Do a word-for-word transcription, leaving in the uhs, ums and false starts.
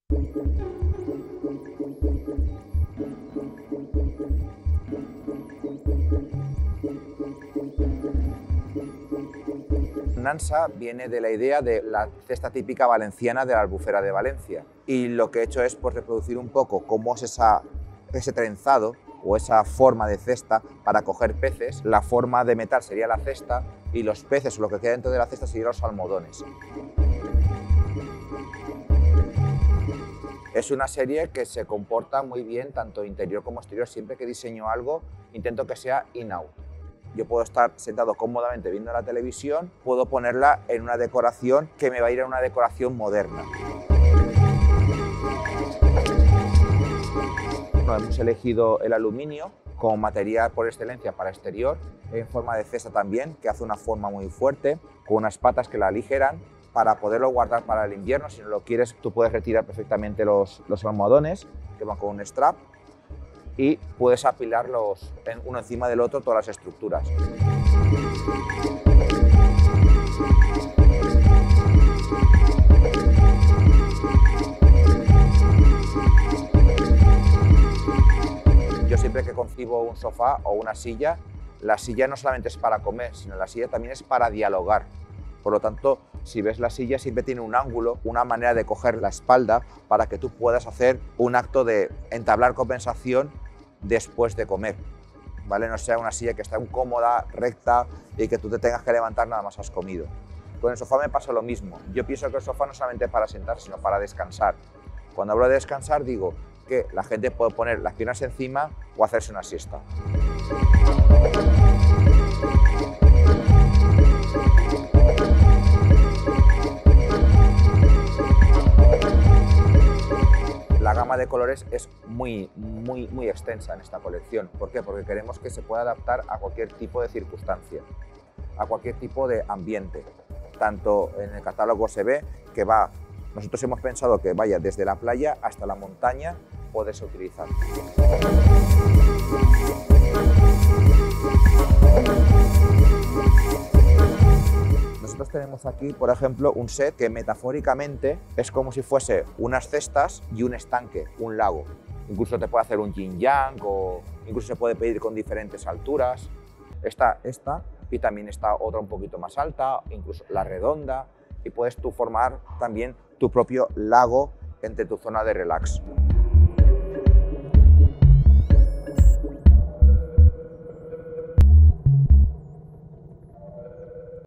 Nansa viene de la idea de la cesta típica valenciana de la Albufera de Valencia, y lo que he hecho es pues, reproducir un poco cómo es esa, ese trenzado o esa forma de cesta para coger peces. La forma de metal sería la cesta y los peces o lo que queda dentro de la cesta serían los almohadones. Es una serie que se comporta muy bien tanto interior como exterior. Siempre que diseño algo intento que sea in-out. Yo puedo estar sentado cómodamente viendo la televisión, puedo ponerla en una decoración que me va a ir a una decoración moderna. Bueno, hemos elegido el aluminio como material por excelencia para exterior, en forma de cesta también, que hace una forma muy fuerte, con unas patas que la aligeran, para poderlo guardar para el invierno. Si no lo quieres, tú puedes retirar perfectamente los, los almohadones, que van con un strap, y puedes apilarlos uno encima del otro, todas las estructuras. Yo siempre que concibo un sofá o una silla, la silla no solamente es para comer, sino la silla también es para dialogar. Por lo tanto, si ves la silla, siempre tiene un ángulo, una manera de coger la espalda para que tú puedas hacer un acto de entablar conversación después de comer, ¿vale? No sea una silla que está cómoda, recta y que tú te tengas que levantar nada más has comido. Con el sofá me pasa lo mismo. Yo pienso que el sofá no es solamente para sentar, sino para descansar. Cuando hablo de descansar, digo que la gente puede poner las piernas encima o hacerse una siesta. La gama de colores es muy, muy, muy extensa en esta colección. ¿Por qué? Porque queremos que se pueda adaptar a cualquier tipo de circunstancia, a cualquier tipo de ambiente. Tanto en el catálogo se ve que va, nosotros hemos pensado que vaya desde la playa hasta la montaña, poderse utilizar. Nosotros tenemos aquí, por ejemplo, un set que metafóricamente es como si fuese unas cestas y un estanque, un lago. Incluso te puede hacer un yin yang o incluso se puede pedir con diferentes alturas. Está esta y también está otra un poquito más alta, incluso la redonda, y puedes tú formar también tu propio lago entre tu zona de relax.